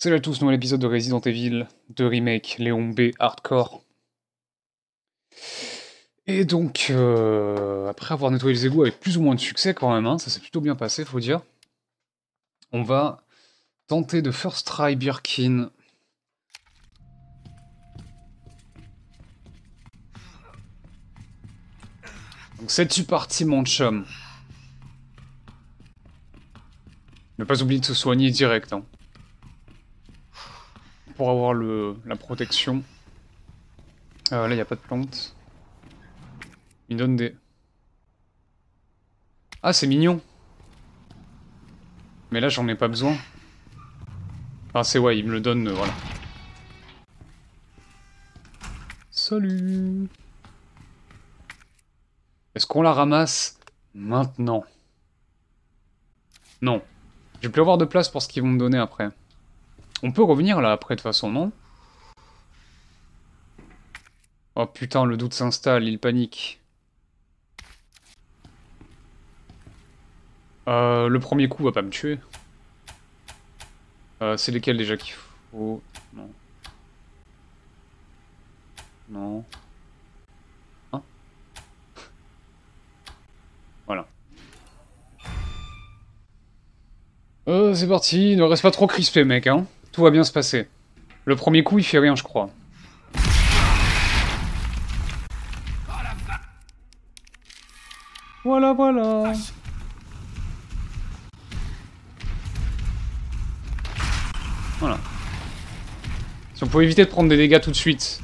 Salut à tous, nouvel épisode de Resident Evil 2 Remake, Léon B Hardcore. Et donc, après avoir nettoyé les égouts avec plus ou moins de succès quand même, hein, ça s'est plutôt bien passé, faut dire. On va tenter de first try Birkin. Donc c'est-tu parti mon chum? Ne pas oublier de se soigner direct, hein. Pour avoir la protection. Là, il n'y a pas de plante. Il me donne des... Ah, c'est mignon. Mais là, j'en ai pas besoin. Enfin, c'est ouais, il me le donne, voilà. Salut. Est-ce qu'on la ramasse maintenant? Non. Je vais plus avoir de place pour ce qu'ils vont me donner après. On peut revenir là après de toute façon, non? Oh putain, le doute s'installe, il panique. Le premier coup va pas me tuer. C'est lesquels déjà qu'il faut... Non. Non. Hein? Voilà. C'est parti, ne reste pas trop crispé mec, hein. Tout va bien se passer. Le premier coup il fait rien je crois. Voilà, voilà. Voilà. Si on pouvait éviter de prendre des dégâts tout de suite.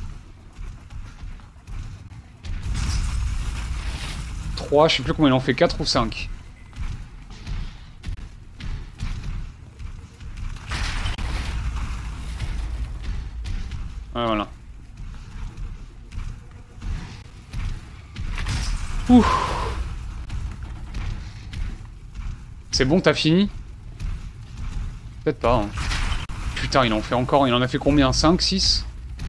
3, je sais plus combien il en fait, 4 ou 5. Ouais, voilà. Ouh. C'est bon, t'as fini? Peut-être pas, hein. Putain, il en fait encore, il en a fait combien? 5, 6?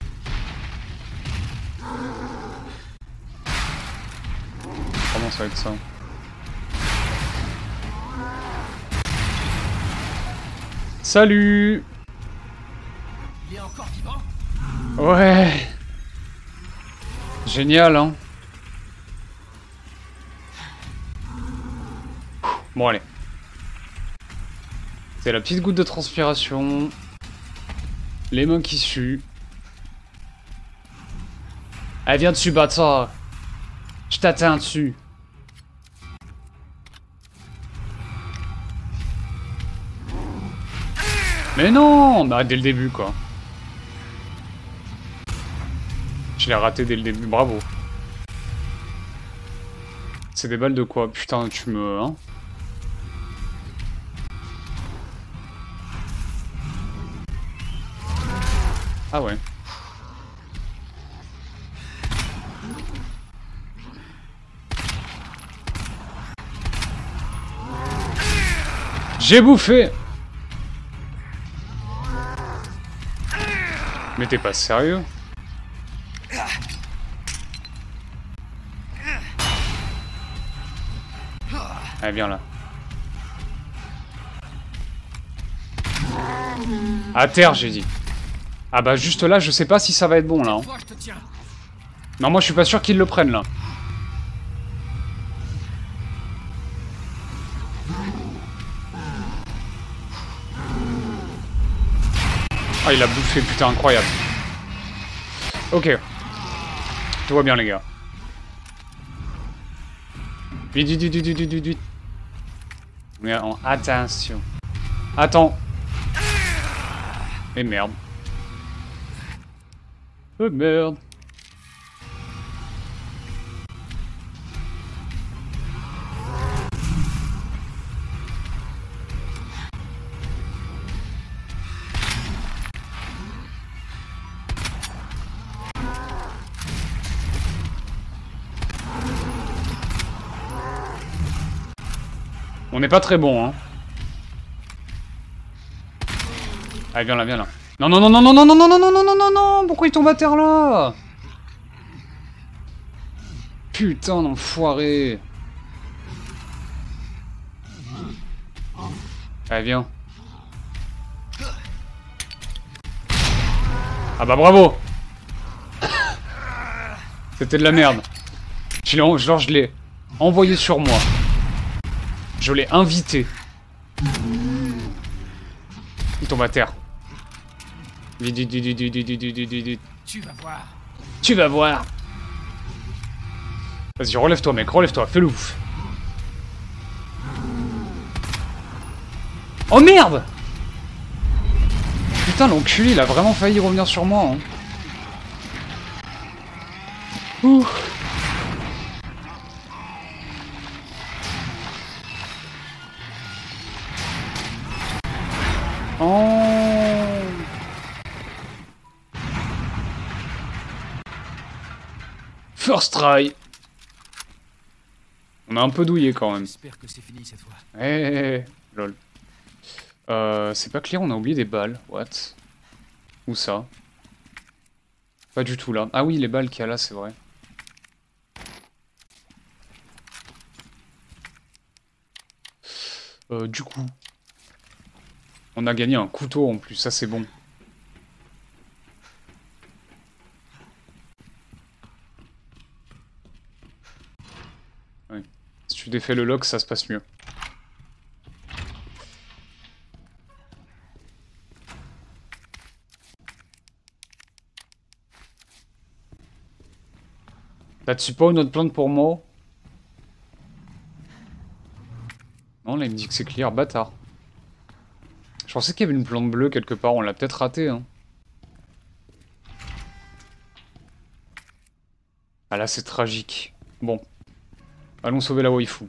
Comment ça va être ça? Salut! Il est encore vivant? Ouais! Génial, hein? Bon, allez. C'est la petite goutte de transpiration. Les mains qui suent. Allez, viens dessus, bâtard! Je t'atteins dessus. Mais non! Bah, dès le début, quoi. Je l'ai raté dès le début, bravo. C'est des balles de quoi? Putain, tu me... Hein? Ah ouais. J'ai bouffé! Mais t'es pas sérieux? Allez, viens là. À terre, j'ai dit. Ah bah juste là, je sais pas si ça va être bon là. Hein. Non, moi je suis pas sûr qu'ils le prennent là. Ah, il a bouffé, putain, incroyable. Ok. Tout va bien les gars. Vite, vite, vite, vite, vite, vite, vite. Mais attention. Attends. Et merde. Oh merde. On n'est pas très bon, hein. Allez, viens là, viens là. Non, non, non, non, non, non, non, non, non, non, non, non, non, non, pourquoi il tombe à terre là? Putain d'enfoiré. Allez, viens. Ah bah bravo. C'était de la merde. Genre je l'ai envoyé sur moi. Je l'ai invité. Il tombe à terre. Vite, vite, vite, vite, vite, vite, vite, vite, vite. Tu vas voir. Tu vas voir. Vas-y, relève-toi, mec, relève-toi, fais-le ouf. Oh merde! Putain, l'enculé, il a vraiment failli revenir sur moi. Hein. Ouh. Oh. First try. On a un peu douillé quand même. J'espère que c'est fini cette fois. Eh, lol. C'est pas clair, on a oublié des balles. What? Où ça? Pas du tout là. Ah oui, les balles qu'il y a là, c'est vrai. Du coup, on a gagné un couteau en plus, ça c'est bon. Ouais. Si tu défais le lock, ça se passe mieux. T'as-tu pas une autre plante pour moi? Non, là il me dit que c'est clear, bâtard. Je pensais qu'il y avait une plante bleue quelque part, on l'a peut-être raté, hein. Ah là c'est tragique. Bon. Allons sauver la waifu.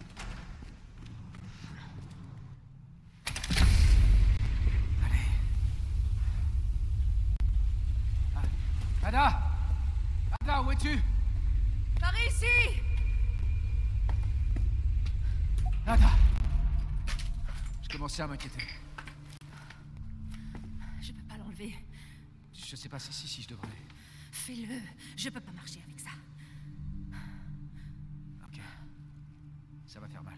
Ada! Ada, où es-tu? Par ici! Ada! Je commençais à m'inquiéter. Je peux pas l'enlever. Je sais pas si je devrais. Fais-le. Je peux pas marcher avec ça. Ok. Ça va faire mal.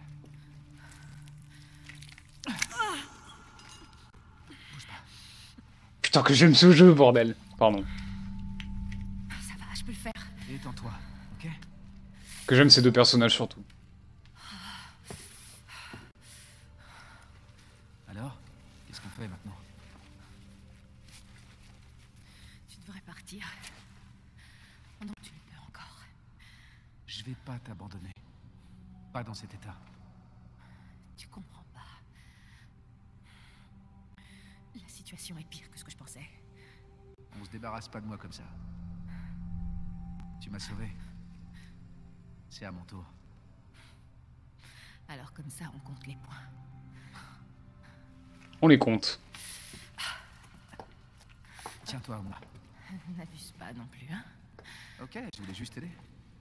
Bouge pas. Putain que j'aime ce jeu, bordel. Pardon. Ça va, je peux le faire. Détends-toi, ok? Que j'aime ces deux personnages surtout. Alors? Qu'est-ce qu'on fait maintenant? Tu devrais partir. Pendant que tu le peux encore. Je vais pas t'abandonner. Pas dans cet état. Tu comprends pas. La situation est pire que ce que je pensais. On se débarrasse pas de moi comme ça. Tu m'as sauvé. C'est à mon tour. Alors comme ça, on compte les points. On les compte. Tiens-toi à moi. N'abuse pas non plus, hein? Ok, je voulais juste t'aider.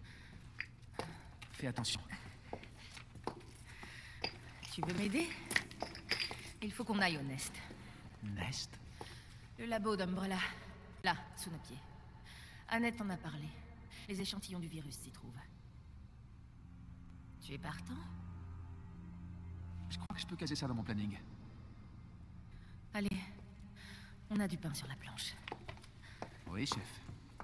Fais attention. Tu veux m'aider? Il faut qu'on aille au Nest. Nest? Le labo d'Umbrella. Là, sous nos pieds. Annette en a parlé. Les échantillons du virus s'y trouvent. Tu es partant? Je crois que je peux caser ça dans mon planning. Allez, on a du pain sur la planche. Oui, chef.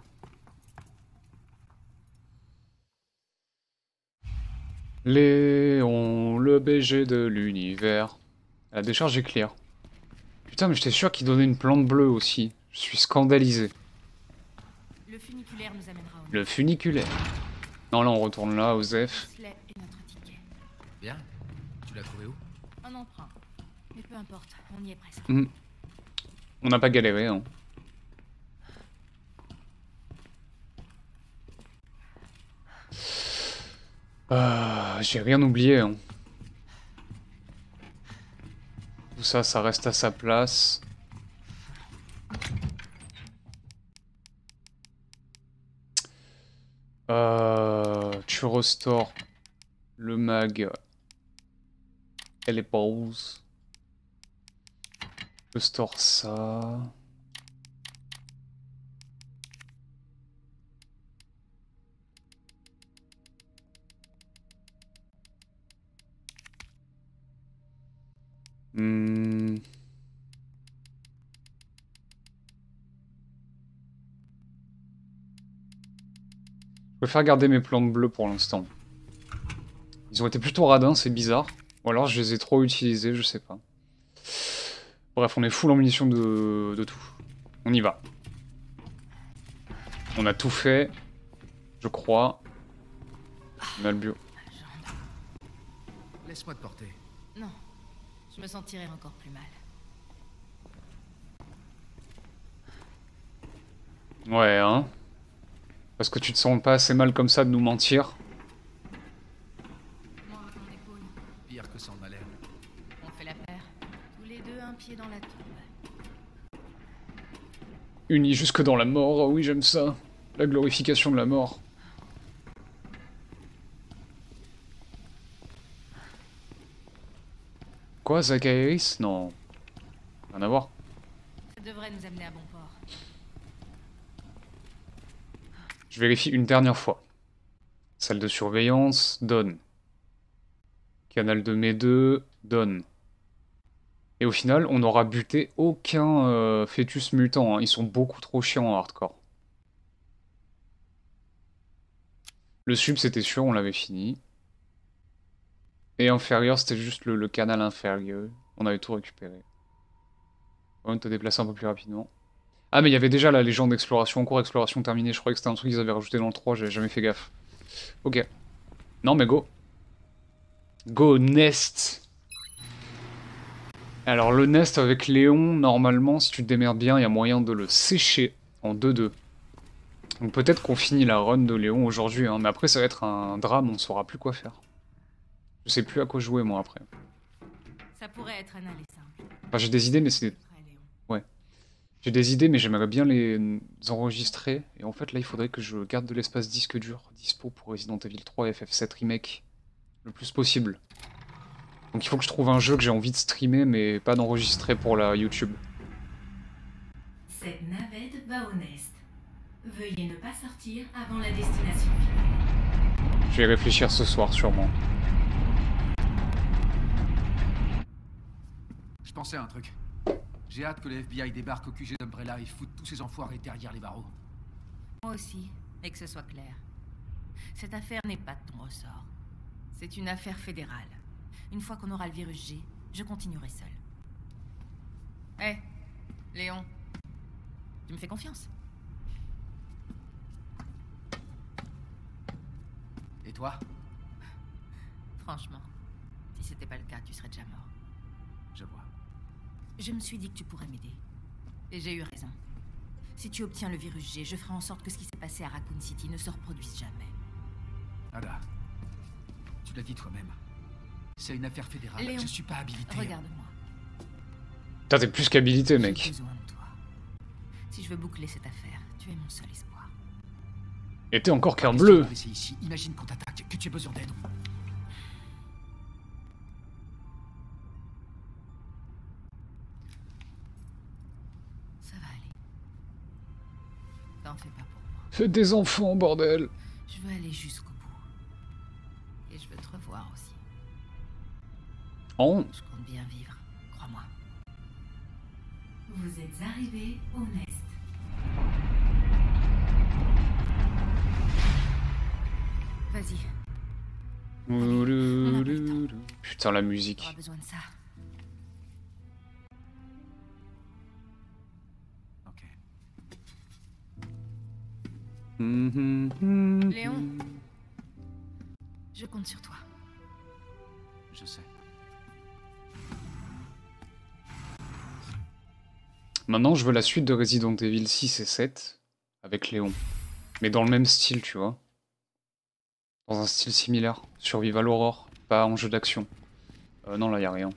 Léon, le BG de l'univers. La décharge est claire. Putain, mais j'étais sûr qu'il donnait une plante bleue aussi. Je suis scandalisé. Le funiculaire nous amènera au Le funiculaire. Non, là, on retourne là, aux F. bracelet et notre ticket. Bien. Tu l'as trouvé où? Un emprunt. Mais peu importe, on y est presque. On n'a pas galéré, hein. J'ai rien oublié, hein. Tout ça, ça reste à sa place. Tu restores le mag. Elle est pause. Je store ça. Je préfère garder mes plantes bleues pour l'instant. Ils ont été plutôt radins, c'est bizarre. Ou alors je les ai trop utilisés, je sais pas. Bref, on est full en munitions de tout. On y va. On a tout fait, je crois. On a le bio. Laisse-moi te porter. Non, je me sentirais encore plus mal. Ouais, hein. Parce que tu te sens pas assez mal comme ça de nous mentir. Moi, ton épaule. Pire que ça en a l'air. On fait la paire. Tous les deux, un pied dans la tombe. Unis jusque dans la mort, oh oui j'aime ça. La glorification de la mort. Quoi, Zacharias? Non. Rien à voir. Ça devrait nous amener à bon port. Je vérifie une dernière fois. Salle de surveillance, donne. Canal de mes 2, donne. Et au final, on n'aura buté aucun fœtus mutant. Hein. Ils sont beaucoup trop chiants en hardcore. Le sub, c'était sûr, on l'avait fini. Et inférieur, c'était juste le canal inférieur. On avait tout récupéré. On te déplacer un peu plus rapidement. Ah, mais il y avait déjà la légende d'exploration en cours, exploration terminée. Je croyais que c'était un truc qu'ils avaient rajouté dans le 3, j'avais jamais fait gaffe. Ok. Non, mais go. Go, Nest. Alors, le Nest avec Léon, normalement, si tu te démerdes bien, il y a moyen de le sécher en 2-2. Donc peut-être qu'on finit la run de Léon aujourd'hui, hein, mais après ça va être un drame, on saura plus quoi faire. Je sais plus à quoi jouer moi après. Ça pourrait être un aller simple. Enfin j'ai des idées mais c'est... Ouais. J'ai des idées mais j'aimerais bien les enregistrer. Et en fait là il faudrait que je garde de l'espace disque dur dispo pour Resident Evil 3 et FF7 Remake. Le plus possible. Donc il faut que je trouve un jeu que j'ai envie de streamer mais pas d'enregistrer pour la YouTube. Cette navette va au Nest. Veuillez ne pas sortir avant la destination finale. Je vais y réfléchir ce soir sûrement. Je pensais à un truc. J'ai hâte que le FBI débarque au QG d'Umbrella et foute tous ces enfoirés derrière les barreaux. Moi aussi, et que ce soit clair. Cette affaire n'est pas de ton ressort. C'est une affaire fédérale. Une fois qu'on aura le virus G, je continuerai seul. Hé, Léon, tu me fais confiance? Et toi? Franchement, si c'était pas le cas, tu serais déjà mort. Je vois. Je me suis dit que tu pourrais m'aider. Et j'ai eu raison. Si tu obtiens le virus G, je ferai en sorte que ce qui s'est passé à Raccoon City ne se reproduise jamais. Ada, tu l'as dit toi-même. C'est une affaire fédérale. Léon, je suis pas habilité. Regarde-moi. Putain, t'es plus qu'habilité, J'ai mec. besoin de toi. Si je veux boucler cette affaire, tu es mon seul espoir. Et t'es encore cœur Si bleu. on te laisser ici, imagine qu'on t'attaque, que tu aies besoin d'aide. Ça va aller. T'en fais pas pour moi. Faites des enfants, bordel. Je veux aller jusqu'au bout. Et je veux te revoir aussi. Oh. Je compte bien vivre, crois-moi. Vous êtes arrivé au Nest. Vas-y, Putain, la t'auras musique. besoin de ça. Ok. Léon, je compte sur toi. Je sais. Maintenant, je veux la suite de Resident Evil 6 et 7 avec Léon. Mais dans le même style, tu vois. Dans un style similaire. Survival Horror, pas en jeu d'action. Non, là, y a rien.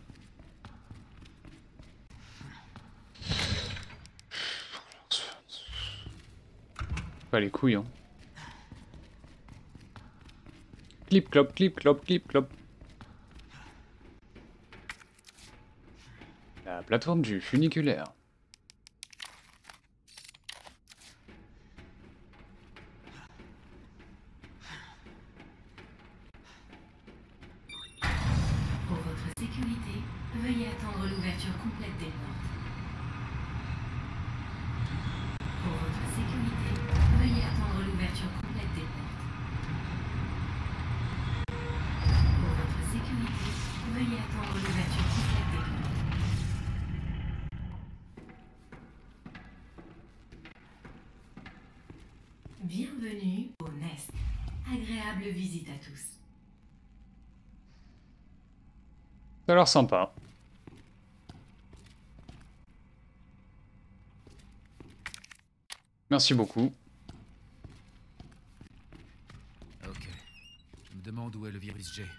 Pas les couilles, hein. Clip, clop, clip, clop, clip, clop. La plateforme du funiculaire. Pour votre sécurité, veuillez attendre l'ouverture complète des portes. Pour votre sécurité, veuillez attendre l'ouverture complète des portes. Bienvenue au Nest. Agréable visite à tous. Ça a l'air sympa. Merci beaucoup. Ok. Je me demande où est le virus G.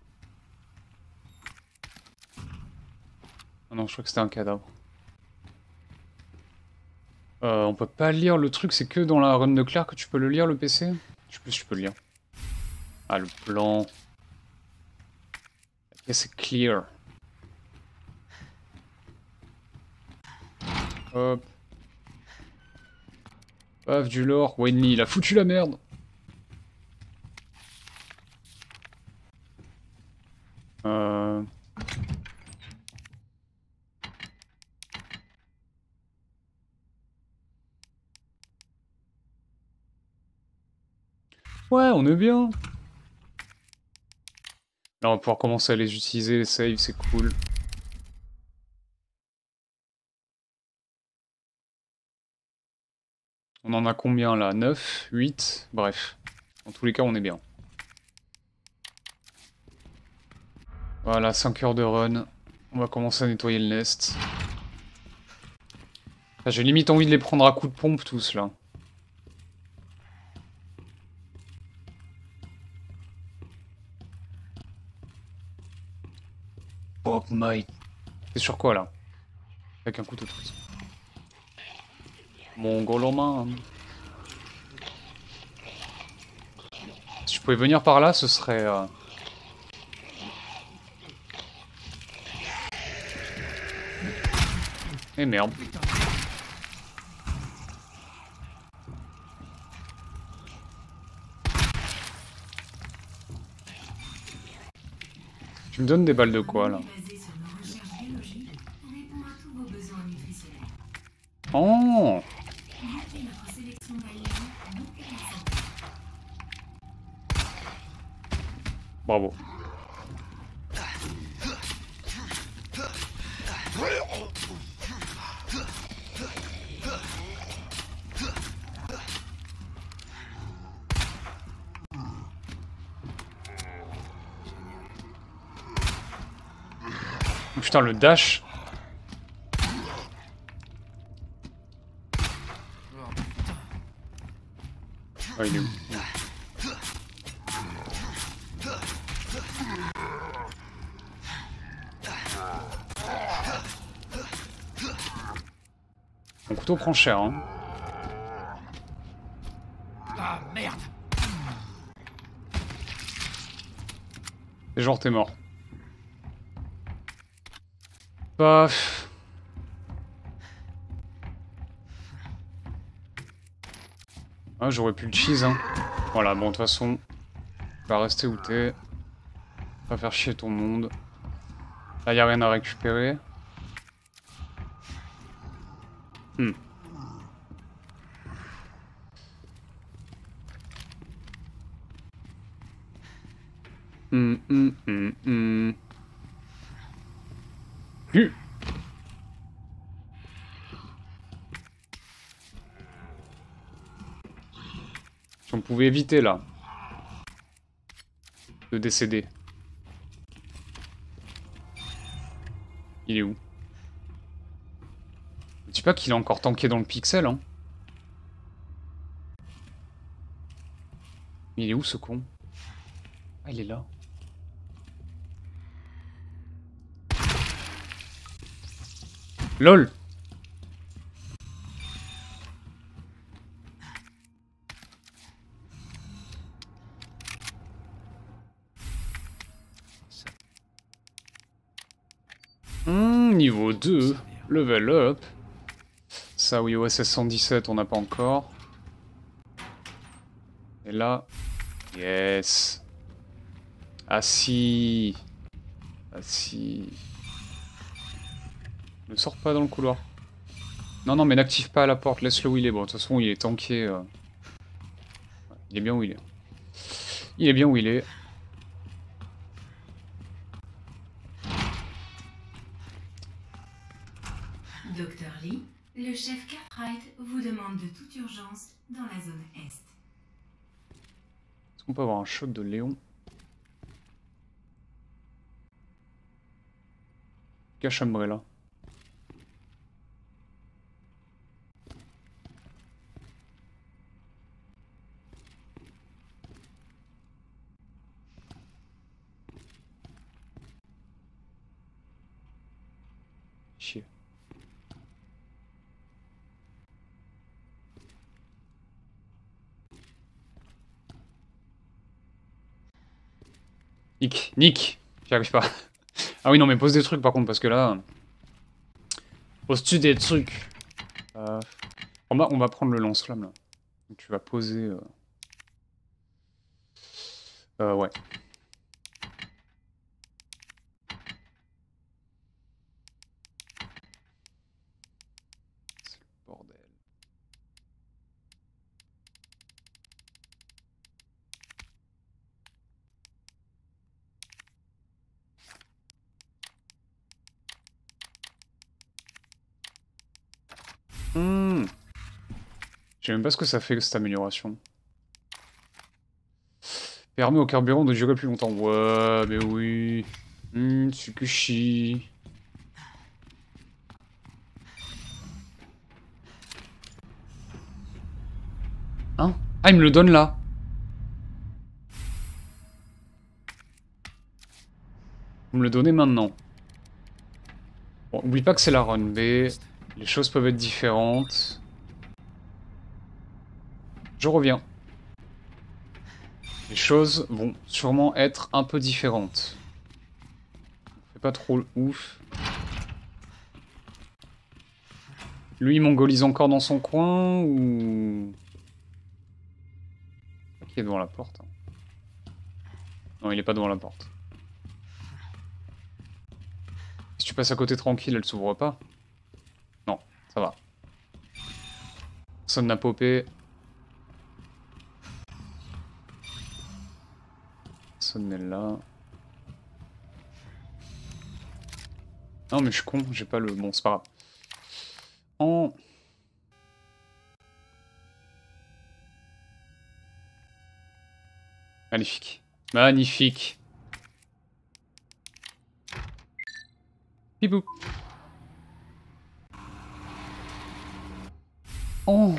Ah non, je crois que c'était un cadavre. On peut pas lire le truc, c'est que dans la run de Claire que tu peux le lire, le PC? Je sais plus si tu peux le lire. Ah, le plan. La pièce est clear. Hop. Paf, du lore. Wayne Lee, il a foutu la merde. Ouais, on est bien. Là, on va pouvoir commencer à les utiliser, les saves, c'est cool. On en a combien là? 9, 8, bref. En tous les cas, on est bien. Voilà, 5 heures de run. On va commencer à nettoyer le nest. Ah, j'ai limite envie de les prendre à coups de pompe tous là. Oh my. T'es sur quoi là? Avec un couteau de cuisine. Mon goloman. Si je pouvais venir par là, ce serait... Eh merde. Tu me donnes des balles de quoi là? Basé sur nos recherches biologiques, répond à tous vos besoins nutritionnels. Oh! Notez notre sélection d'aliments non périssables. Bravo. Putain, le dash. Ah, il est où? Mon couteau prend cher, hein. Ah merde! Et genre, t'es mort. Paf. Ah, j'aurais pu le cheese, hein. Voilà, bon, de toute façon, tu vas rester où t'es. Pas faire chier ton monde. Là, y a rien à récupérer. Si on pouvait éviter, là, de décéder. Il est où? Je dis pas qu'il est encore tanké dans le pixel, hein. Il est où, ce con? Ah, il est là. LOL! Niveau 2, level up. Ça oui, OSS 117, on n'a pas encore. Et là, yes. Ah si. Ah si. Ne sors pas dans le couloir. Non, non, mais n'active pas la porte, laisse-le où il est. Bon, de toute façon, il est tanké. Il est bien où il est. Il est bien où il est. Docteur Lee, le chef Cartwright vous demande de toute urgence dans la zone Est. On peut avoir un shot de Léon. Cache Umbrella. Chier. Nick, j'y arrive pas. Ah oui non mais pose des trucs par contre parce que là... Poses-tu des trucs on va prendre le lance-flamme là. Donc, tu vas poser... ouais. C'est le bordel. Je sais même pas ce que ça fait cette amélioration. Permet au carburant de durer plus longtemps. Ouais, mais oui. Tsukushi. Hein? Ah, il me le donne là. Vous me le donnez maintenant. Bon, oublie pas que c'est la run B. Les choses peuvent être différentes. Je reviens. Les choses vont sûrement être un peu différentes. Fais pas trop ouf. Lui, il mongolise encore dans son coin ou... Qui est devant la porte. Non, il est pas devant la porte. Si tu passes à côté tranquille, elle s'ouvre pas. Non, ça va. Personne n'a popé. Personne n'est là. Non mais je suis con, j'ai pas le... Bon, c'est pas grave. En... Magnifique. Magnifique. Pipou. Oh.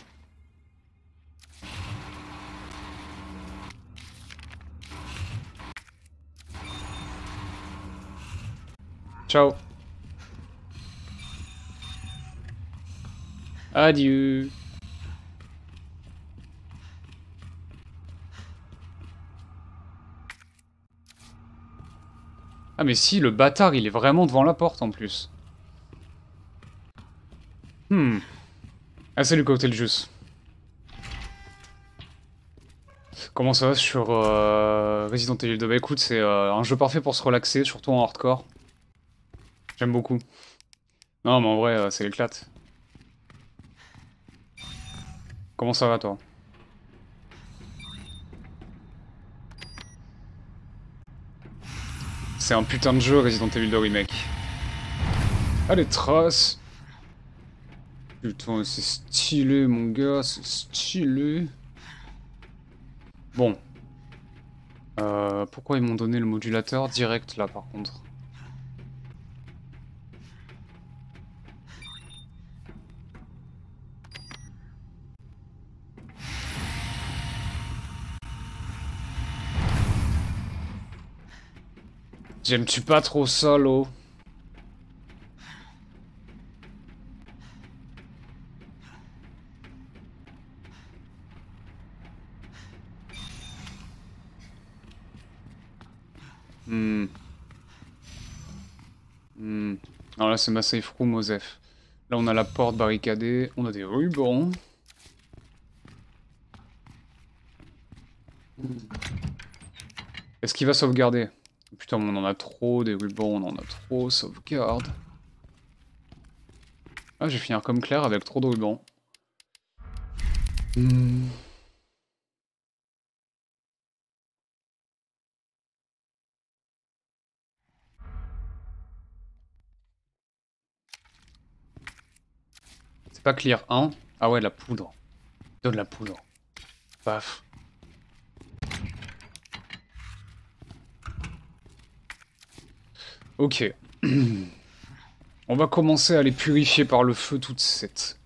Ciao. Adieu. Ah mais si, le bâtard, il est vraiment devant la porte en plus. Ah salut Cocktail Juice. Comment ça va sur Resident Evil 2? Bah écoute, c'est un jeu parfait pour se relaxer, surtout en hardcore. J'aime beaucoup. Non mais en vrai, c'est l'éclate. Comment ça va toi? C'est un putain de jeu Resident Evil 2 Remake. Ah les traces. Putain c'est stylé mon gars, c'est stylé. Bon. Pourquoi ils m'ont donné le modulateur direct là par contre? J'aime-tu pas trop ça, l'eau? Alors là, c'est ma safe room, Osef. Là, on a la porte barricadée. On a des rubans. Est-ce qu'il va sauvegarder? Putain, on en a trop, des rubans, on en a trop. Sauvegarde. Ah, je vais finir comme Claire avec trop de rubans. C'est pas clear 1. Ah ouais, la poudre. Donne la poudre. Paf. Ok. On va commencer à les purifier par le feu toute cette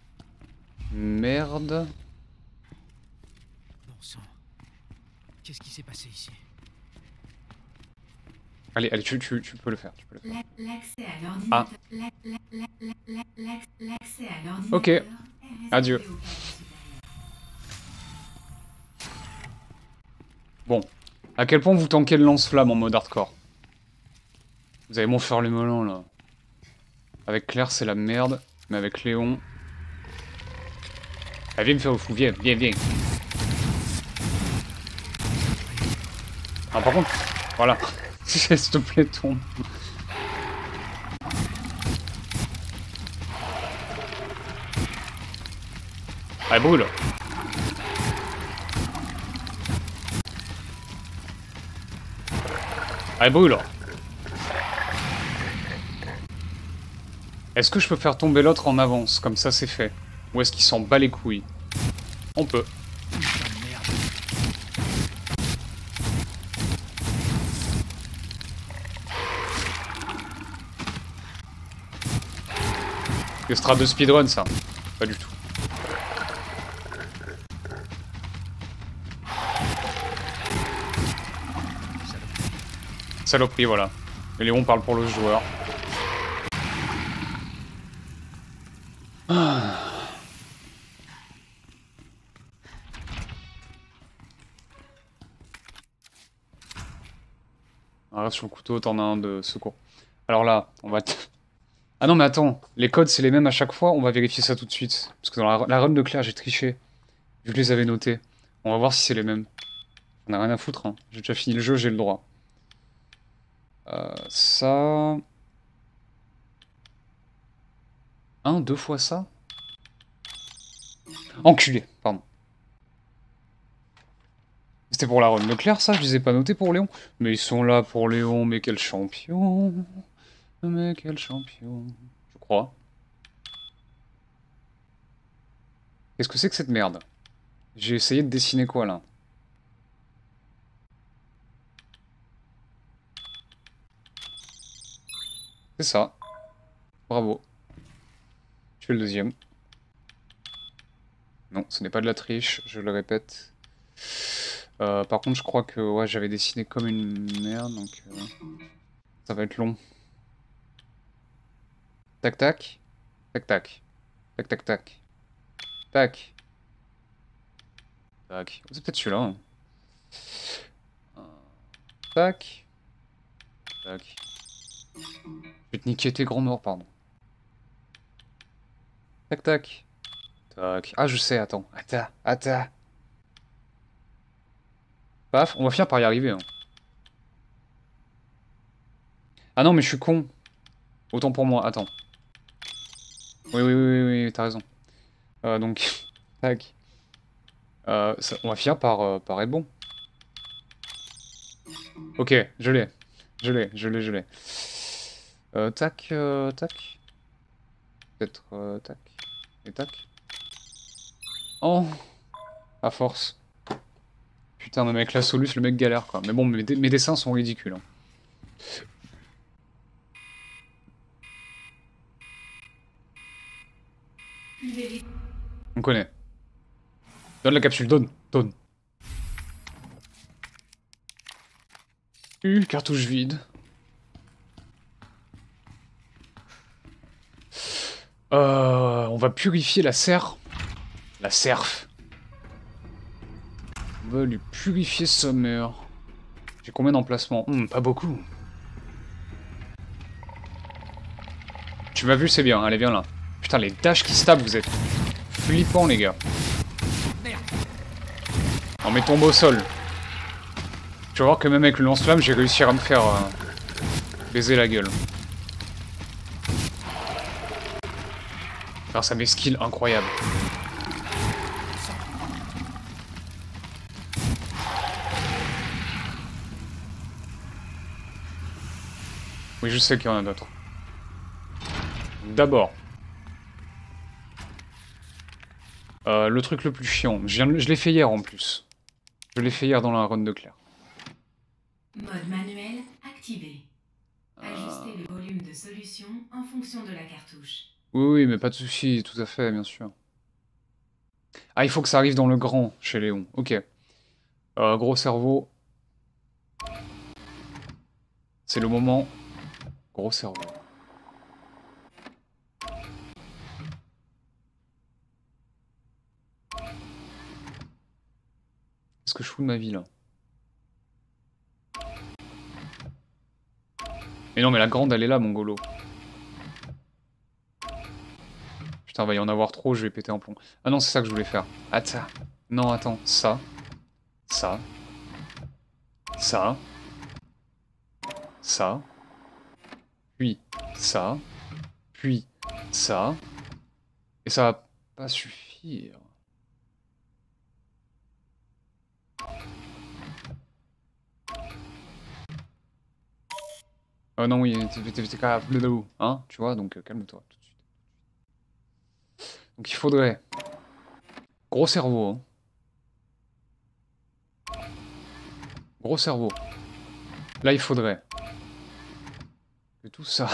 merde. Bon sang. Qu'est-ce qui s'est passé ici? Allez, allez, tu peux le faire. Tu peux le faire. L'accès à l'ordinateur. L'accès à l'ordinateur. Ok. Adieu. Bon. À quel point vous tankez le lance-flamme en mode hardcore? Vous allez m'en faire les melons là. Avec Claire c'est la merde, mais avec Léon... Ah, viens me faire au fou, viens, viens, viens. Ah par contre, voilà. S'il te plaît tombe. Allez brûle. Allez brûle. Est-ce que je peux faire tomber l'autre en avance, comme ça c'est fait? Ou est-ce qu'il s'en bat les couilles? On peut. Le strat de speedrun ça? Pas du tout. Saloperie, voilà. Et Léon parle pour le joueur. Alors sur le couteau, t'en as un de secours. Alors là, on va... Ah non mais attends, les codes c'est les mêmes à chaque fois, on va vérifier ça tout de suite. Parce que dans la run de Claire, j'ai triché. Je les avais notés. On va voir si c'est les mêmes. On a rien à foutre, hein. J'ai déjà fini le jeu, j'ai le droit. Ça... 2 fois ça? Enculé, pardon. C'était pour la run de Claire, ça? Je les ai pas notés pour Léon? Mais ils sont là pour Léon, mais quel champion! Mais quel champion! Je crois. Qu'est-ce que c'est que cette merde? J'ai essayé de dessiner quoi, là? C'est ça. Bravo. Tu fais le deuxième. Non, ce n'est pas de la triche, je le répète. Par contre, je crois que ouais, j'avais dessiné comme une merde, donc ça va être long. Tac tac. Tac tac. Tac tac tac. Tac. Tac. C'est peut-être celui-là. Hein. Tac. Tac. Je vais te niquer tes grands morts, pardon. Tac tac. Tac. Ah, je sais, attends. Attends. Paf, on va finir par y arriver. Hein. Ah non, mais je suis con. Autant pour moi, attends. Oui, t'as raison. Donc, tac. On va finir par être bon. Ok, je l'ai. Tac, tac. Peut-être, tac. Et tac. Oh! À force. Putain, même avec la Solus, le mec galère, quoi. Mais bon, mes dessins sont ridicules. Hein. On connaît. Donne la capsule, donne. Cartouche vide. On va purifier la serre. La serf. On va lui purifier sommaire. J'ai combien d'emplacements? Pas beaucoup. Tu m'as vu, c'est bien. Allez, viens là. Putain, les dashs qui se tapent, vous êtes flippants, les gars. On met tombe au sol. Tu vas voir que même avec le lance-flamme, j'ai réussi à me faire baiser la gueule. Grâce à mes skills incroyables. Oui, je sais qu'il y en a d'autres. D'abord. Le truc le plus chiant. Je l'ai fait hier en plus. Je l'ai fait hier dans la run de Claire. Mode manuel activé. Ajustez le volume de solution en fonction de la cartouche. Oui, oui, mais pas de souci, tout à fait, bien sûr. Ah, il faut que ça arrive dans le grand, chez Léon. Ok. Gros cerveau. C'est le moment. Gros cerveau. Qu'est-ce que je fous de ma vie, là? Mais non, mais la grande, elle est là, mon golo. Putain, va y en avoir trop, je vais péter un plomb. Ah non, c'est ça que je voulais faire. Attends. Non, attends. Ça. Ça. Ça. Ça. Puis ça. Puis ça. Et ça va pas suffire. Oh non, oui, t'es capable de où, hein, tu vois, donc calme-toi tout de suite. Donc il faudrait... Gros cerveau, hein. Gros cerveau. Là, il faudrait... que tout ça...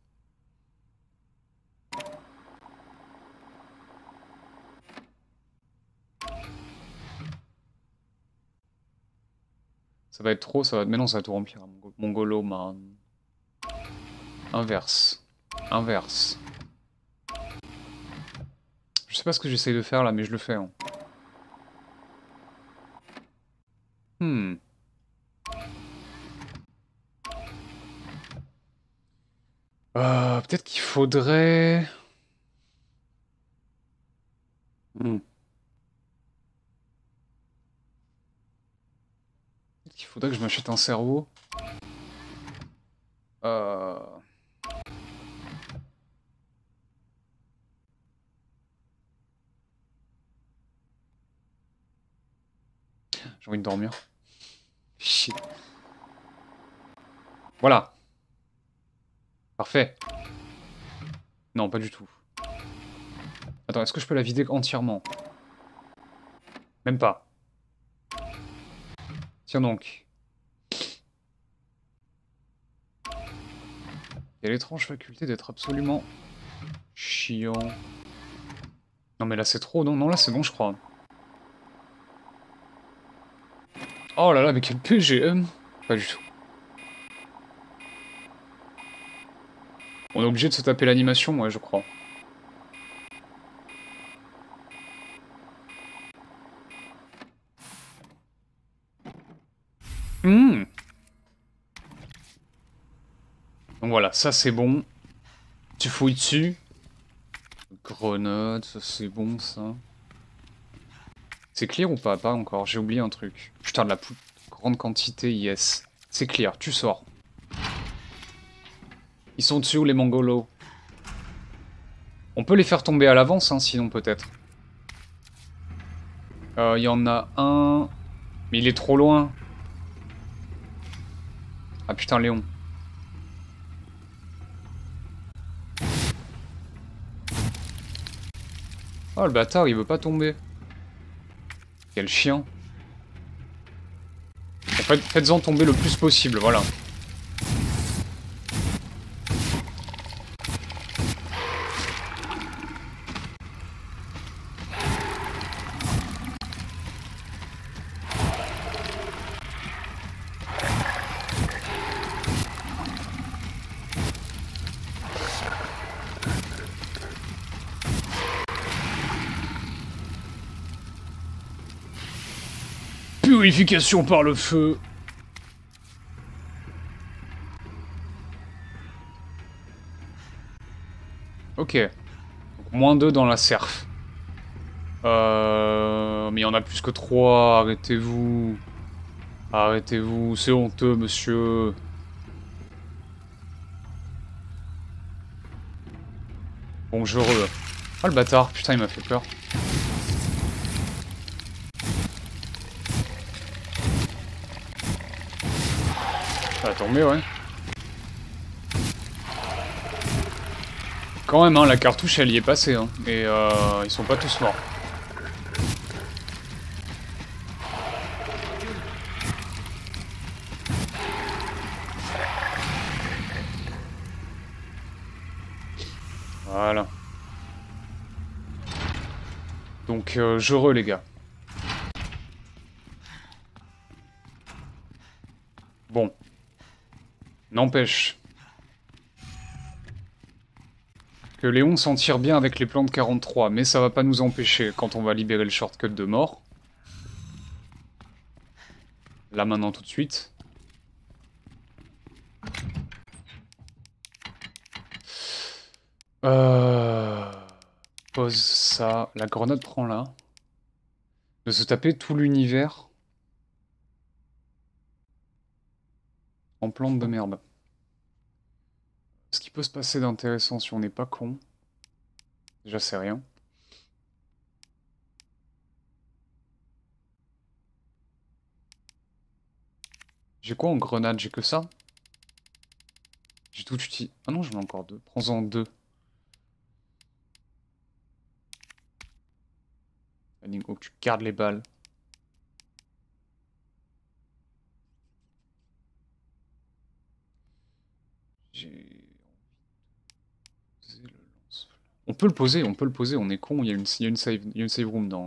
Ça va être trop, ça va... Mais non, ça va tout remplir, mon golo, man. Inverse. Inverse. Je sais pas ce que j'essaye de faire là, mais je le fais. Hein. Peut-être qu'il faudrait... Peut-être qu'il faudrait que je m'achète un cerveau. J'ai envie de dormir. Shit. Voilà. Parfait. Non, pas du tout. Attends, est-ce que je peux la vider entièrement? Même pas. Tiens donc. Il y a l'étrange faculté d'être absolument chiant. Non mais là c'est trop, non, non là c'est bon je crois. Oh là là, mais quel PGM. Pas du tout. On est obligé de se taper l'animation, ouais, je crois. Donc voilà, ça c'est bon. Tu fouilles dessus. Grenade, ça c'est bon ça. C'est clear ou pas? Pas encore, j'ai oublié un truc. Putain, de la plus grande quantité, yes. C'est clear, tu sors. Ils sont dessus, les mongolos. On peut les faire tomber à l'avance, hein, sinon peut-être. Il y en a un... Mais il est trop loin. Ah putain, Léon. Oh, le bâtard, il veut pas tomber. Quel chien. En fait, faites-en tomber le plus possible, voilà. Purification par le feu. Ok. Donc, -2 dans la serf. Mais il y en a plus que 3. Arrêtez-vous. Arrêtez-vous. C'est honteux, monsieur. Bonjour. Oh le bâtard. Putain, il m'a fait peur. Ça va tomber, ouais. Quand même, hein, la cartouche, elle y est passée. Hein, et ils sont pas tous morts. Voilà. Donc, je les gars. Bon. N'empêche que Léon s'en tire bien avec les plans de 43, mais ça va pas nous empêcher, quand on va libérer le shortcut de mort. Là, maintenant, tout de suite. Pose ça. La grenade prend là. De se taper tout l'univers en plante de merde. Ce qui peut se passer d'intéressant si on n'est pas con. Déjà, c'est rien. J'ai quoi en grenade? J'ai que ça? J'ai tout utilisé. Ah non, j'en ai encore 2. Prends-en 2. Oh, tu gardes les balles. On peut le poser, on est con, il y a une save room dans...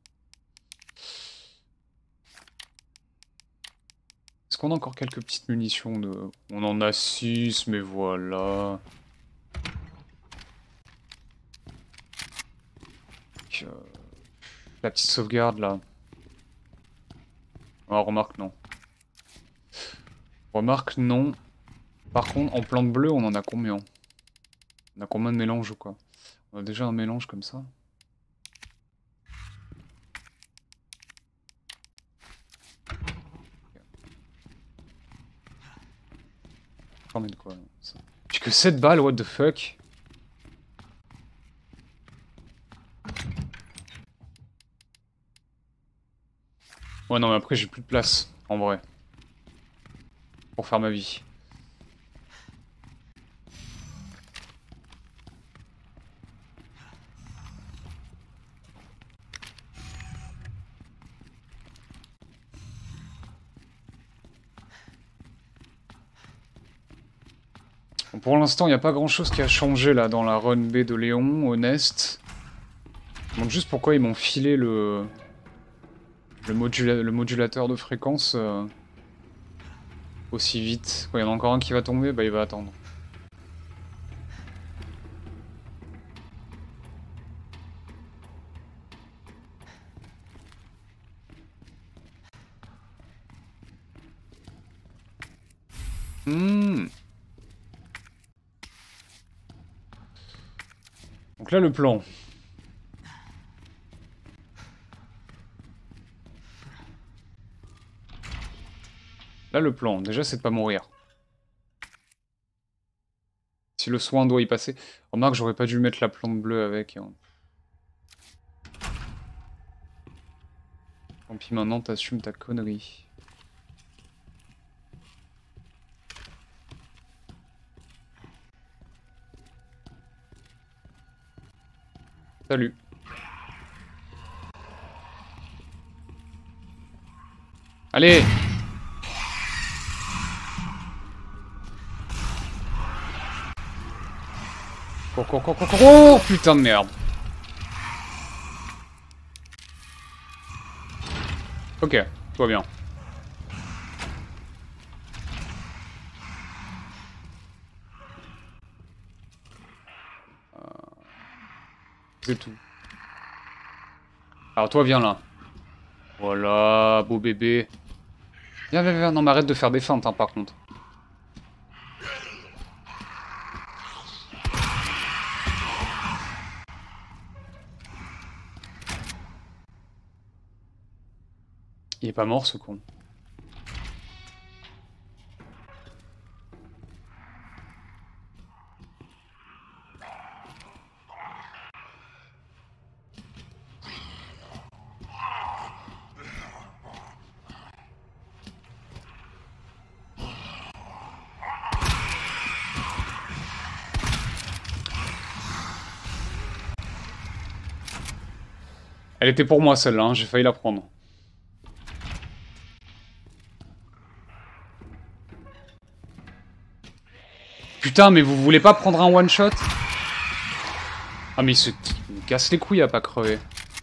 Est-ce qu'on a encore quelques petites munitions de... On en a 6, mais voilà. La petite sauvegarde là. Ah, remarque non. Remarque non. Par contre, en plante bleue, on en a combien? On a combien de mélanges ou quoi? On a déjà un mélange comme ça. J'en ai de quoi? J'ai que 7 balles, what the fuck? Ouais, non, mais après, j'ai plus de place, en vrai. Pour faire ma vie. Bon, pour l'instant, il n'y a pas grand-chose qui a changé, là, dans la run B de Léon, Honest. Je me demande juste pourquoi ils m'ont filé le modulateur de fréquence aussi vite. Quand il y en a encore un qui va tomber, bah il va attendre. Donc là, le plan. Là, le plan, déjà, c'est de pas mourir. Si le soin doit y passer... Remarque, j'aurais pas dû mettre la plante bleue avec. Hein. Tant pis, maintenant, t'assumes ta connerie. Salut. Allez! Oh putain de merde. Ok, tout va bien. C'est tout. Alors toi viens là. Voilà, beau bébé. Viens, viens, viens. Non mais arrête de faire des feintes hein, par contre. Il est pas mort ce con. Elle était pour moi celle-là, hein, j'ai failli la prendre. Putain, mais vous voulez pas prendre un one-shot? Ah mais il me casse les couilles à pas crever.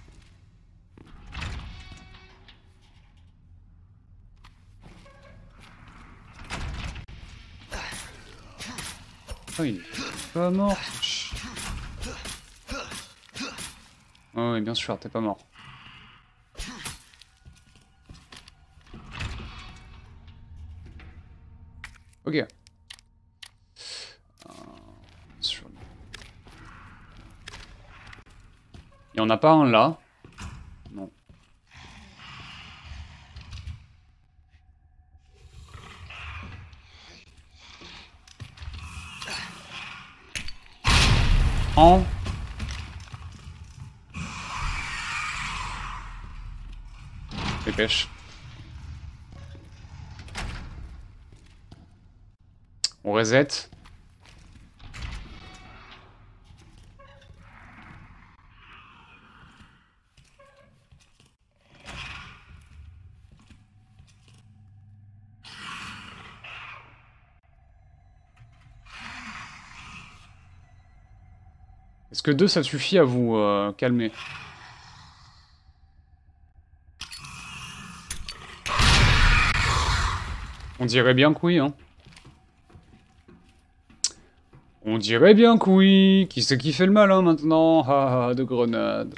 Ah il est pas mort. Ah oui bien sûr, t'es pas mort. Ok. Il y en a pas un là. Non. En. Dépêche. On reset. Est-ce que 2 ça suffit à vous calmer? On dirait bien que oui, hein. On dirait bien que oui. Qui c'est qui fait le malin maintenant? Ah ah, de grenades.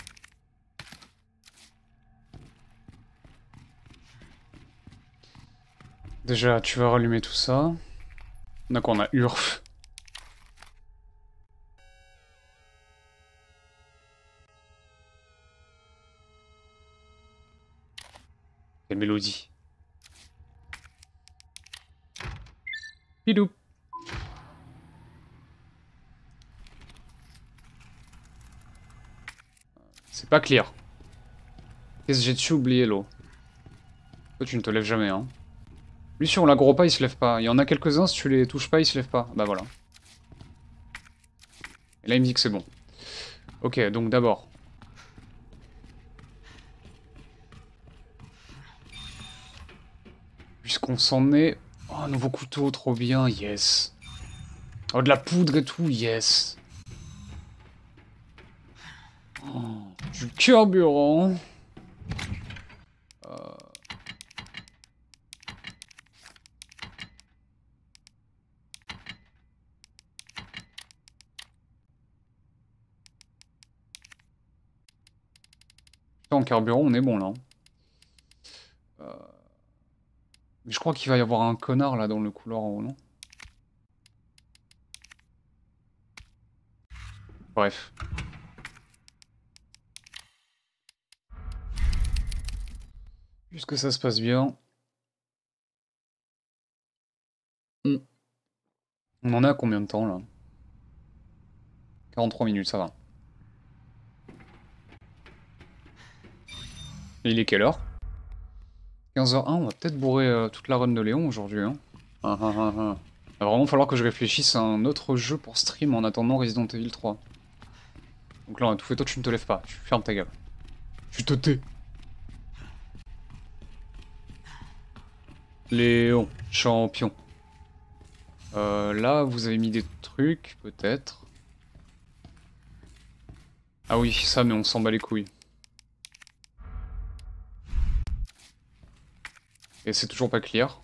Déjà, tu vas rallumer tout ça. On a quoi? On a Urf. Quelle mélodie. Pidou. C'est pas clair. Qu'est-ce que j'ai dessus oublié l'eau? Toi tu ne te lèves jamais hein. Lui si on l'aggro pas il se lève pas. Il y en a quelques-uns si tu les touches pas il se lève pas. Bah voilà. Et là il me dit que c'est bon. Ok donc d'abord. Puisqu'on s'en est... Oh un nouveau couteau trop bien yes. Oh de la poudre et tout yes. Oh, du carburant. En carburant, on est bon là. Mais je crois qu'il va y avoir un connard là dans le couloir en haut, non? Bref. Juste que ça se passe bien. On en est à combien de temps là? 43 minutes, ça va. Et il est quelle heure? 15h01, on va peut-être bourrer toute la run de Léon aujourd'hui. Hein. Ah, ah, ah, ah. Il va vraiment falloir que je réfléchisse à un autre jeu pour stream en attendant Resident Evil 3. Donc là on a tout fait, toi tu ne te lèves pas, tu fermes ta gueule. Tu te tais. Léon, champion. Là vous avez mis des trucs, peut-être. Ah oui, ça mais on s'en bat les couilles. Et c'est toujours pas clair.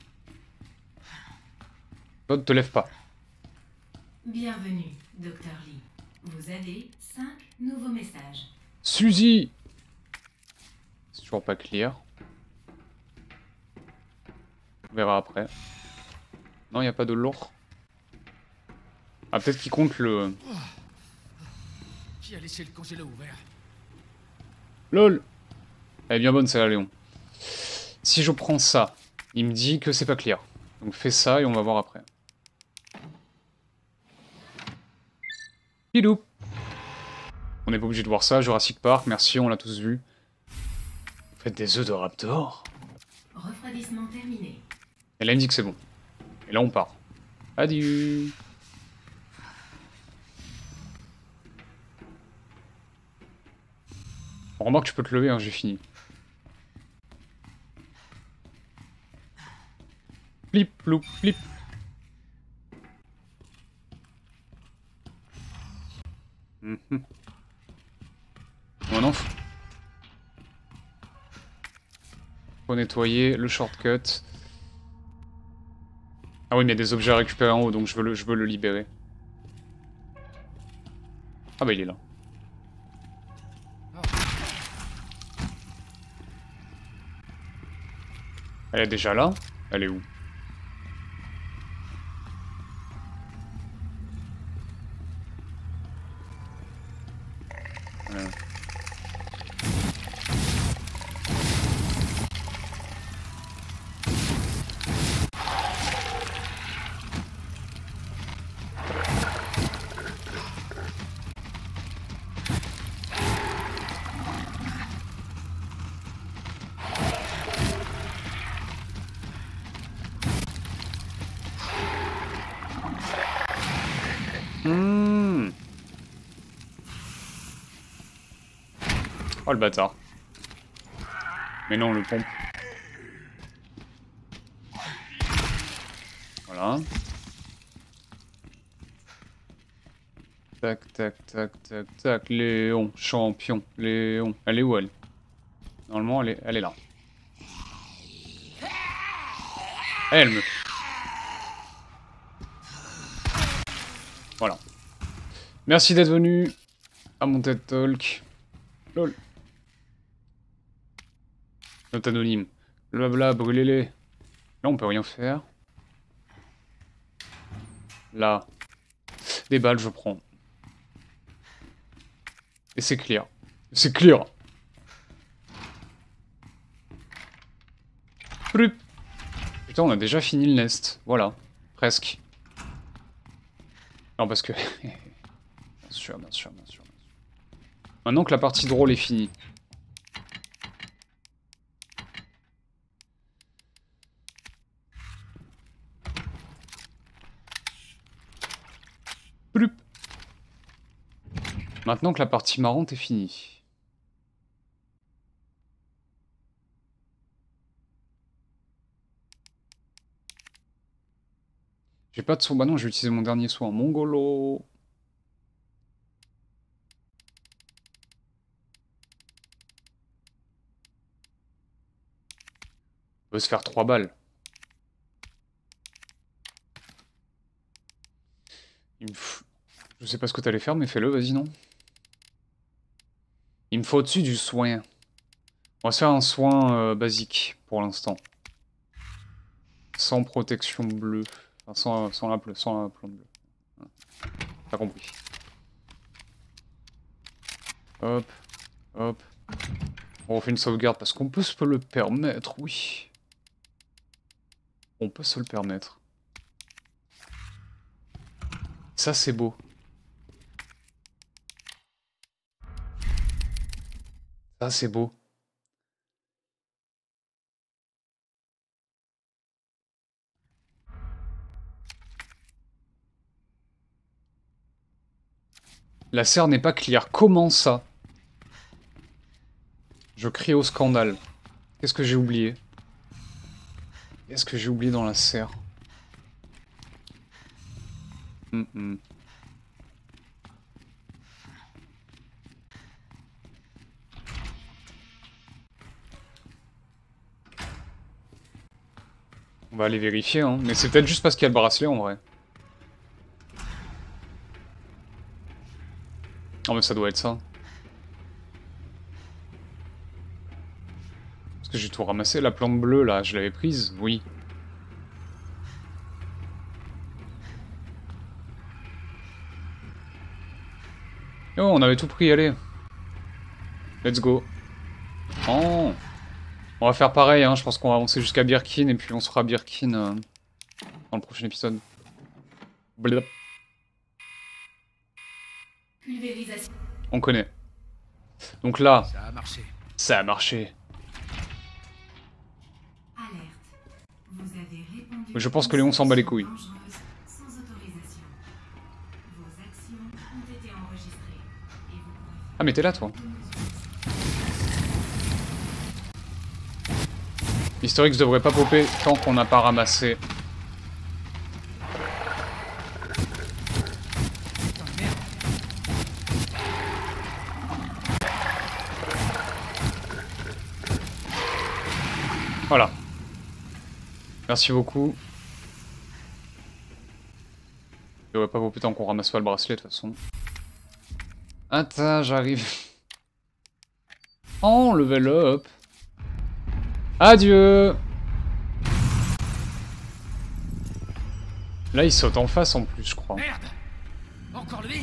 Toi, ne te lève pas. Bienvenue, Dr. Lee. Vous avez 5 nouveaux messages. Suzy! C'est toujours pas clair. On verra après. Non, il n'y a pas de lourd. Ah, peut-être qu'il compte le... Qui a laissé le congélo ouvert? LOL! Elle est bien bonne celle-là, Léon. Si je prends ça, il me dit que c'est pas clair. Donc fais ça et on va voir après. Pidou! On n'est pas obligé de voir ça, Jurassic Park, merci, on l'a tous vu. Vous faites des œufs de raptor? Refroidissement terminé. Et là, il me dit que c'est bon. Et là, on part. Adieu! Bon, remarque, tu peux te lever, hein, j'ai fini. Flip, flou, flip. maintenant, faut nettoyer le shortcut. Ah oui, mais il y a des objets à récupérer en haut, donc je veux le libérer. Ah bah il est là. Elle est déjà là? Elle est où? Oh le bâtard. Mais non, le pompe. Voilà. Tac, tac, tac, tac, tac. Léon, champion. Léon. Elle est où elle? Normalement, elle est là. Elle me... Voilà. Merci d'être venu à mon TED Talk. Lol. Note anonyme. Blabla, brûlez-les. Là, on peut rien faire. Là. Des balles, je prends. Et c'est clear. C'est clear. Putain, on a déjà fini le nest. Voilà. Presque. Non, parce que... bien sûr, bien sûr, bien sûr. Maintenant que la partie drôle est finie. Maintenant que la partie marrante est finie. J'ai pas de soin. Bah non, j'ai utilisé mon dernier soin en mongolo. On peut se faire 3 balles. Je sais pas ce que t'allais faire, mais fais-le, vas-y, non? Il me faut au-dessus du soin. On va se faire un soin basique, pour l'instant. Sans protection bleue. Enfin, sans la plante bleue. T'as compris. Hop, hop. On refait une sauvegarde parce qu'on peut se le permettre, oui. On peut se le permettre. Ça, c'est beau. Ça, c'est beau. La serre n'est pas clear. Comment ça? Je crie au scandale. Qu'est-ce que j'ai oublié? Qu'est-ce que j'ai oublié dans la serre? On va aller vérifier, hein. Mais c'est peut-être juste parce qu'il y a le bracelet en vrai. Oh mais ça doit être ça. Parce que j'ai tout ramassé. La plante bleue là, je l'avais prise, oui. Oh, on avait tout pris, allez. Let's go. Oh. On va faire pareil, hein. Je pense qu'on va avancer jusqu'à Birkin et puis on se fera Birkin dans le prochain épisode. Blablabla. Pulvérisation. On connaît. Donc là, Ça a marché. ça a marché. Alerte. Vous avez répondu. Je pense que Léon s'en bat les couilles. Dangereuse sans autorisation. Vos actions ont été enregistrées et vous pourrez faire Ah mais t'es là toi. Historix devrait pas popper tant qu'on n'a pas ramassé. Putain, merde. Voilà. Merci beaucoup. Je devrais pas vaut plus tant qu'on ramasse pas le bracelet de toute façon. Attends, j'arrive. Oh, level up. Adieu. Là, il saute en face en plus, je crois. Merde! Encore lui?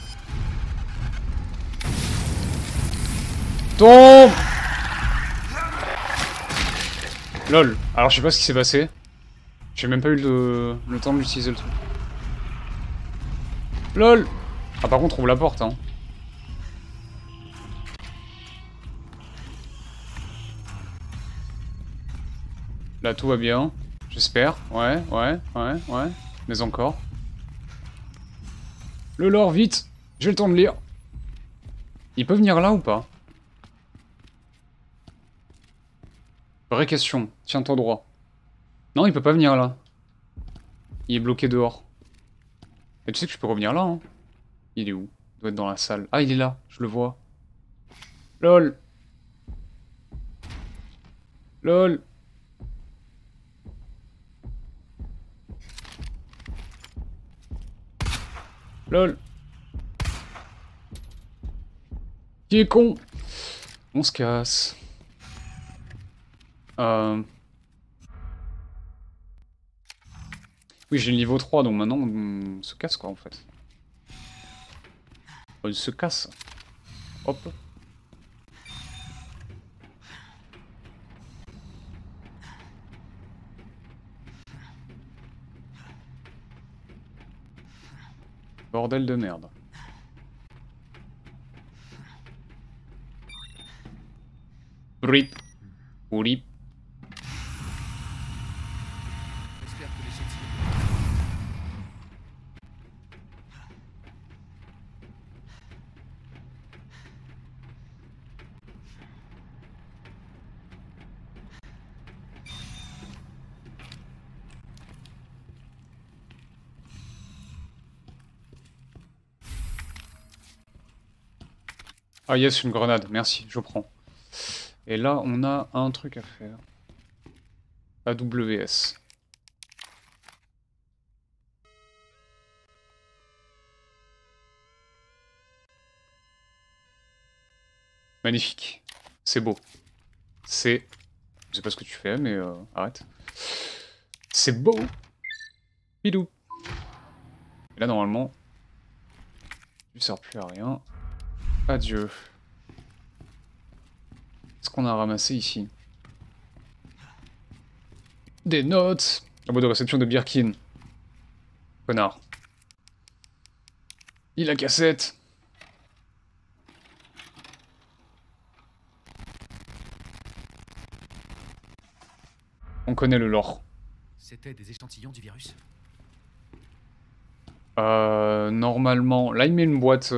Tombe. Lol. Alors, je sais pas ce qui s'est passé. J'ai même pas eu le temps d'utiliser le truc. LOL. Ah, par contre, ouvre la porte, hein. Là, tout va bien. J'espère. Ouais. Mais encore. Le lore, vite. J'ai le temps de lire. Il peut venir là ou pas? Vraie question. Tiens-toi droit. Non, il peut pas venir là. Il est bloqué dehors. Et tu sais que je peux revenir là, hein. Il est où? Il doit être dans la salle. Ah, il est là. Je le vois. LOL. LOL. LOL. Qui est con? On se casse. Oui, j'ai le niveau 3, donc maintenant on se casse quoi en fait. On se casse. Hop. Bordel de merde. Rip. Rip. J'espère que les châtiments... Ah yes, une grenade, merci, je prends. Et là, on a un truc à faire. AWS. Magnifique. C'est beau. C'est... Je sais pas ce que tu fais, mais arrête. C'est beau. Bidou. Et là, normalement... Tu sers plus à rien. Adieu. Qu'est-ce qu'on a ramassé ici? Des notes. Un mot de réception de Birkin. Connard. Il a cassette. On connaît le lore. C'était des échantillons du virus? Normalement... Là, il met une boîte...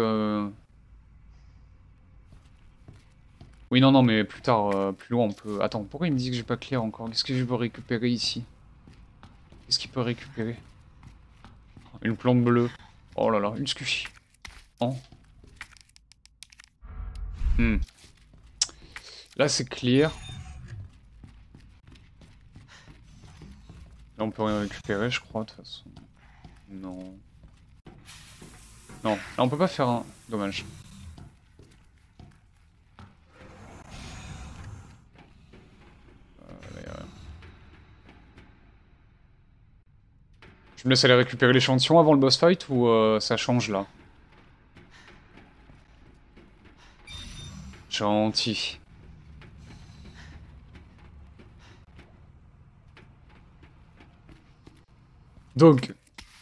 Oui, non, mais plus tard, plus loin, on peut... Attends, pourquoi il me dit que j'ai pas clair encore? Qu'est-ce que je peux récupérer ici? Qu'est-ce qu'il peut récupérer? Une plante bleue. Oh là là, une squishy. Oh. Là, c'est clear. Là, on peut rien récupérer, je crois, de toute façon. Non. Non, là, on peut pas faire un... Dommage. Je me laisse aller récupérer l'échantillon avant le boss fight ou ça change là? Gentil. Donc.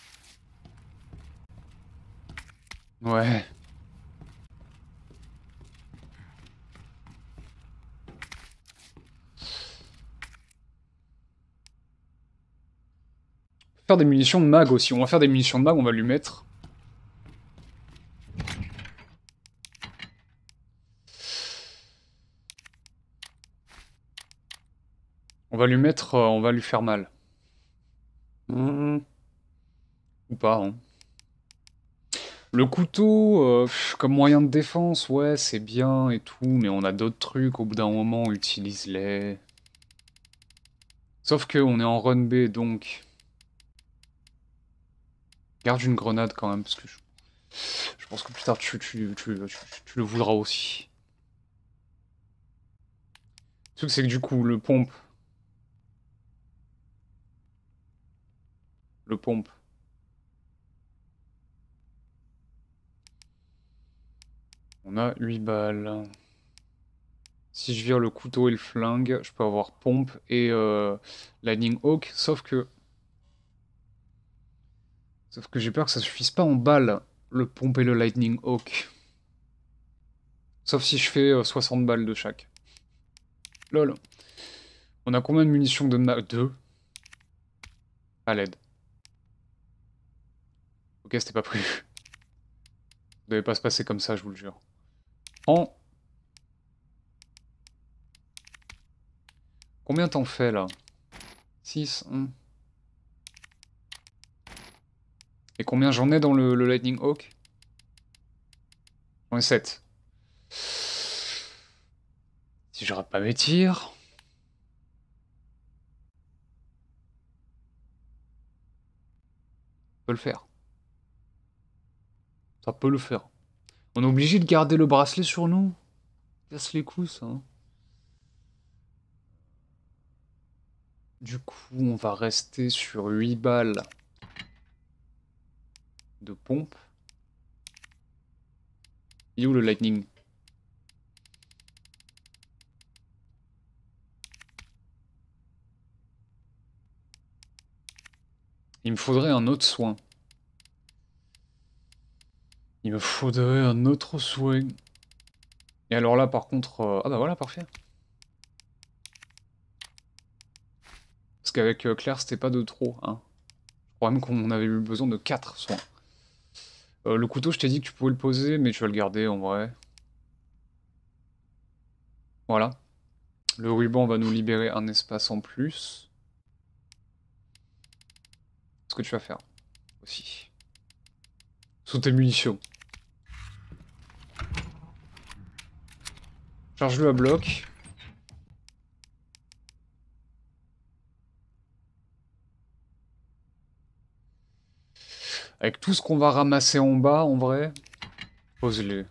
Ouais. Faire des munitions de mag aussi. On va faire des munitions de mag, on va lui mettre. On va lui mettre, on va lui faire mal. Ou pas, hein. Le couteau, comme moyen de défense, ouais, c'est bien et tout, mais on a d'autres trucs, au bout d'un moment, utilise-les. Sauf que on est en run B, donc... Garde une grenade quand même, parce que je pense que plus tard tu le voudras aussi. Le truc c'est que du coup, le pompe... On a 8 balles. Si je vire le couteau et le flingue, je peux avoir pompe et Lightning Hawk, sauf que j'ai peur que ça suffise pas en balles, le pompe et le Lightning Hawk. Sauf si je fais 60 balles de chaque. Lol. On a combien de munitions de 2 à l'aide. Ok, c'était pas prévu. Ça devait pas se passer comme ça, je vous le jure. Combien t'en fais là? 6. Et combien j'en ai dans le Lightning Hawk? J'en ai 7. Si je rate pas mes tirs... Ça peut le faire. Ça peut le faire. On est obligé de garder le bracelet sur nous? Casse les couilles, ça. Hein. Du coup, on va rester sur 8 balles de pompe. Il est où le lightning? Il me faudrait un autre soin. Il me faudrait un autre soin. Et alors là, par contre... Ah bah voilà, parfait. Parce qu'avec Claire, c'était pas de trop. Hein. Je crois même qu'on avait eu besoin de 4 soins. Le couteau, je t'ai dit que tu pouvais le poser, mais tu vas le garder en vrai. Voilà. Le ruban va nous libérer un espace en plus. Ce que tu vas faire aussi. Sous tes munitions. Charge-le à bloc. Avec tout ce qu'on va ramasser en bas, en vrai, pose-les.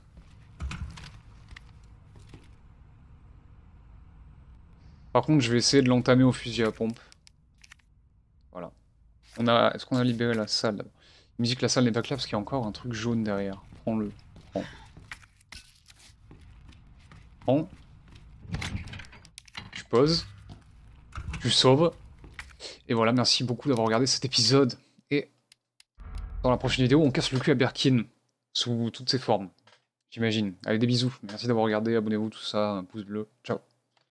Par contre, je vais essayer de l'entamer au fusil à pompe. Voilà. Est-ce qu'on a libéré la salle? Il me dit que la salle n'est pas claire parce qu'il y a encore un truc jaune derrière. Prends-le. Prends. Prends. Tu poses. Tu sauves. Et voilà, merci beaucoup d'avoir regardé cet épisode. Et dans la prochaine vidéo, on casse le cul à Birkin. Sous toutes ses formes. J'imagine. Allez, des bisous. Merci d'avoir regardé. Abonnez-vous, tout ça. Un pouce bleu. Ciao.